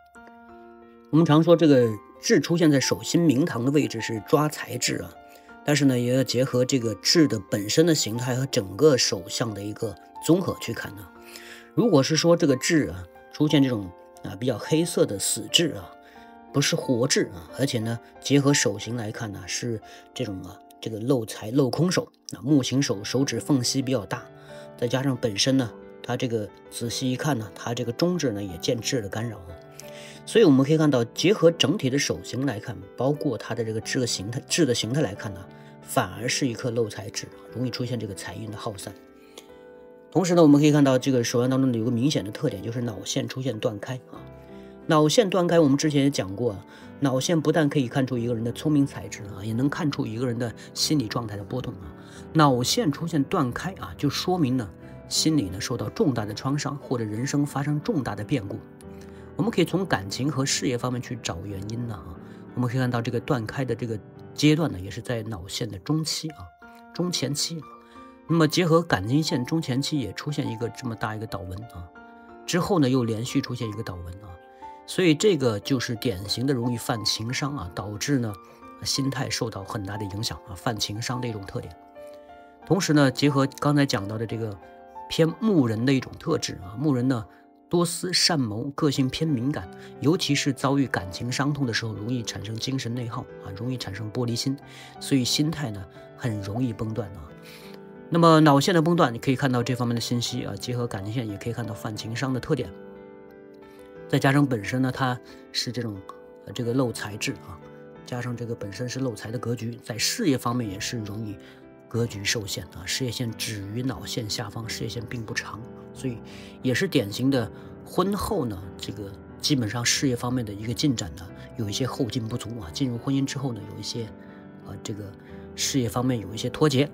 我们常说这个痣出现在手心明堂的位置是抓财痣啊，但是呢，也要结合这个痣的本身的形态和整个手相的一个综合去看呢。如果是说这个痣啊出现这种比较黑色的死痣啊，不是活痣啊，而且呢结合手型来看呢，是这种这个漏财漏空手木形手，手指缝隙比较大，再加上本身呢它这个仔细一看呢，它这个中指呢也见痣的干扰啊。所以我们可以看到，结合整体的手型来看，包括它的这个痣的形态来看呢，反而是一颗漏财痣，容易出现这个财运的耗散。同时呢，我们可以看到这个手相当中有个明显的特点，就是脑线出现断开啊。脑线断开，我们之前也讲过脑线不但可以看出一个人的聪明才智也能看出一个人的心理状态的波动脑线出现断开就说明呢心理呢受到重大的创伤，或者人生发生重大的变故。我们可以从感情和事业方面去找原因我们可以看到这个断开的这个阶段呢，也是在脑线的中前期。那么结合感情线中前期也出现一个这么大一个倒纹之后呢又连续出现一个倒纹所以这个就是典型的容易犯情伤导致呢心态受到很大的影响犯情伤的一种特点。同时呢，结合刚才讲到的这个偏木人的一种特质木人呢多思善谋，个性偏敏感，尤其是遭遇感情伤痛的时候，容易产生精神内耗容易产生玻璃心，所以心态呢很容易崩断那么脑线的崩断，你可以看到这方面的信息结合感情线也可以看到犯情伤的特点。再加上本身呢它是这种这个漏财痣加上这个本身是漏财的格局，在事业方面也是容易格局受限事业线止于脑线下方，事业线并不长，所以也是典型的婚后呢这个基本上事业方面的一个进展呢有一些后劲不足进入婚姻之后呢有一些这个事业方面有一些脱节。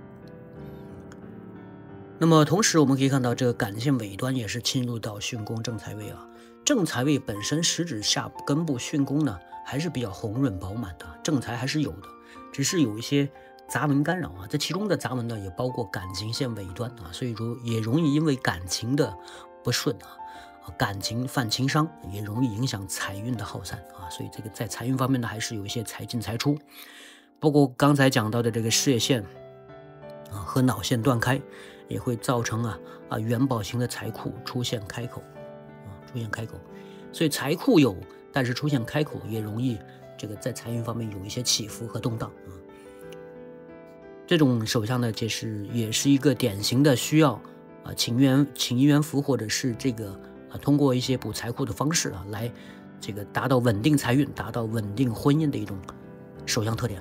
那么同时我们可以看到这个感线尾端也是侵入到巽宫正财位正财位本身食指下根部巽宫呢还是比较红润饱满的，正财还是有的，只是有一些杂文干扰这其中的杂文呢也包括感情线尾端所以说也容易因为感情的不顺感情犯情伤，也容易影响财运的耗散所以这个在财运方面呢还是有一些财进财出。包括刚才讲到的这个事业线和脑线断开，也会造成元宝型的财库出现开口所以财库有，但是出现开口也容易这个在财运方面有一些起伏和动荡这种手相呢也是一个典型的需要请姻缘符，或者是这个通过一些补财库的方式来这个达到稳定财运，达到稳定婚姻的一种手相特点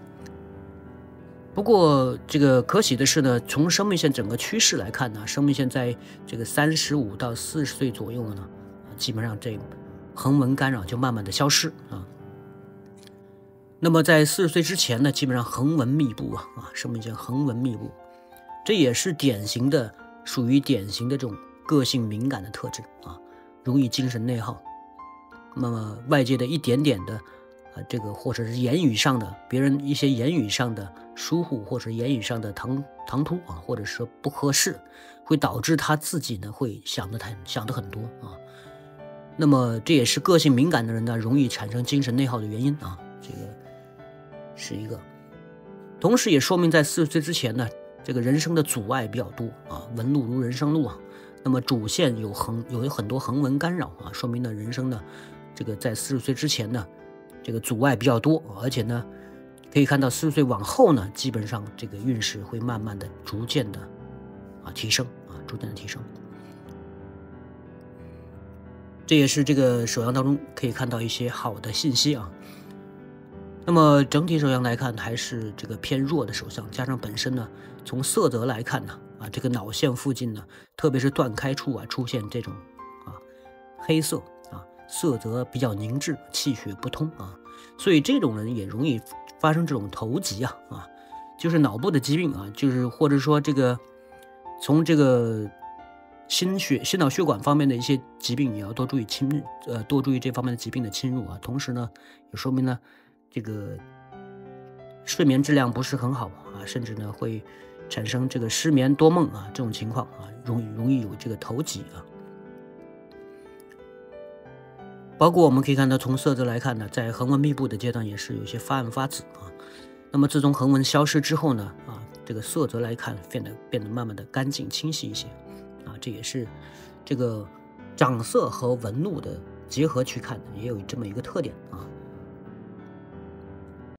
不过这个可喜的是呢，从生命线整个趋势来看呢，生命线在这个35到40岁左右呢基本上这横纹干扰就慢慢的消失那么在40岁之前呢，基本上横纹密布生命线横纹密布，这也是属于典型的这种个性敏感的特质容易精神内耗。那么外界的一点点的这个或者是言语上的别人一些言语上的疏忽，或者言语上的唐突或者是不合适，会导致他自己呢会想得很多那么这也是个性敏感的人呢容易产生精神内耗的原因这个是一个。同时也说明在40岁之前呢，这个人生的阻碍比较多纹路如人生路那么主线有很多横纹干扰说明呢人生呢这个在40岁之前呢这个阻碍比较多，而且呢可以看到40岁往后呢基本上这个运势会慢慢的逐渐的提升这也是这个手相当中可以看到一些好的信息那么整体手相来看还是这个偏弱的手相，加上本身呢从色泽来看呢这个脑线附近呢，特别是断开处出现这种黑色色泽比较凝滞，气血不通所以这种人也容易发生这种头疾就是脑部的疾病就是或者说这个从这个心脑血管方面的一些疾病也要多注意这方面的疾病的侵入同时呢也说明呢这个睡眠质量不是很好甚至呢会产生这个失眠多梦这种情况容易有这个头疾包括我们可以看到，从色泽来看呢，在横纹密布的阶段也是有些发暗发紫啊。那么自从横纹消失之后呢，这个色泽来看变得慢慢的干净清晰一些啊，这也是这个长色和纹路的结合去看，也有这么一个特点啊。